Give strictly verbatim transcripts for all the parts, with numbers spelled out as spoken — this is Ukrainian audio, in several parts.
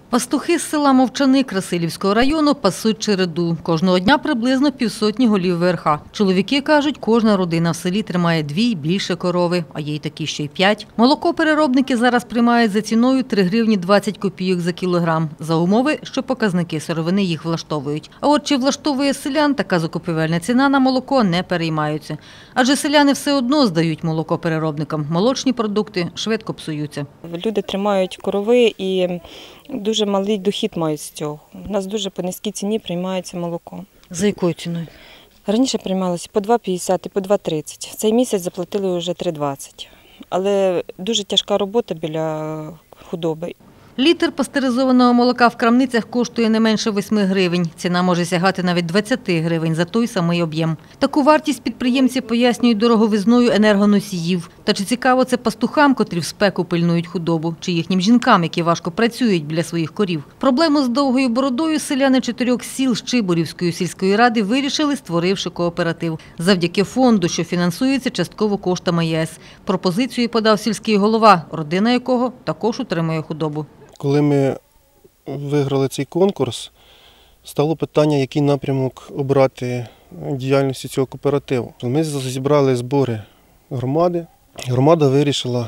Пастухи з села Мовчани Красилівського району пасуть череду. Кожного дня приблизно півсотні голів верха. Чоловіки кажуть, кожна родина в селі тримає дві й більше корови, а є й такі, що й п'ять. Молокопереробники зараз приймають за ціною три гривні двадцять копійок за кілограм, за умови, що показники сировини їх влаштовують. А от чи влаштовує селян така закупівельна ціна на молоко, не переймаються. Адже селяни все одно здають молокопереробникам. Молочні продукти швидко псуються. Люди тримають корови і дуже малий дохід мають з цього. У нас дуже по низькій ціні приймається молоко. За якою ціною? Раніше приймалося по два п'ятдесят і по два тридцять. В цей місяць заплатили вже три двадцять. Але дуже тяжка робота біля худоби. Літр пастеризованого молока в крамницях коштує не менше восьми гривень. Ціна може сягати навіть двадцяти гривень за той самий об'єм. Таку вартість підприємці пояснюють дороговизною енергоносіїв. Та чи цікаво це пастухам, котрі в спеку пильнують худобу, чи їхнім жінкам, які важко працюють біля своїх корів? Проблему з довгою бородою селяни чотирьох сіл Щиборівської сільської ради вирішили, створивши кооператив. Завдяки фонду, що фінансується частково коштами ЄС. Пропозицію подав сільський голова, родина якого також утримує худобу. Коли ми виграли цей конкурс, стало питання, який напрямок обрати діяльності цього кооперативу. Ми зібрали збори громади. Громада вирішила,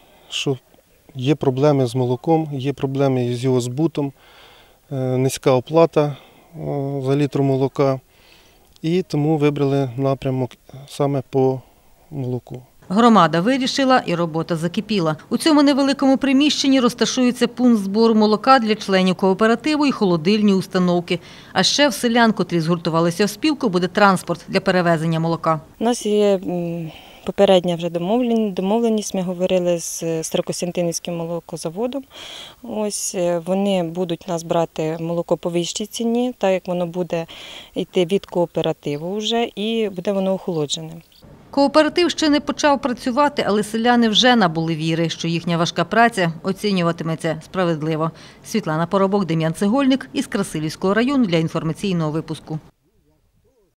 що є проблеми з молоком, є проблеми з його збутом, низька оплата за літр молока. І тому вибрали напрямок саме по молоку. Громада вирішила і робота закипіла. У цьому невеликому приміщенні розташується пункт збору молока для членів кооперативу і холодильні установки. А ще в селян, котрі згуртувалися в спілку, буде транспорт для перевезення молока. У нас є попередня вже домовленість, ми говорили з Старокостянтинівським молокозаводом. Ось вони будуть нас брати молоко по вищій ціні, так як воно буде йти від кооперативу вже і буде воно охолоджене. Кооператив ще не почав працювати, але селяни вже набули віри, що їхня важка праця оцінюватиметься справедливо. Світлана Поробок, Дем'ян Цегольник із Красилівського району для інформаційного випуску.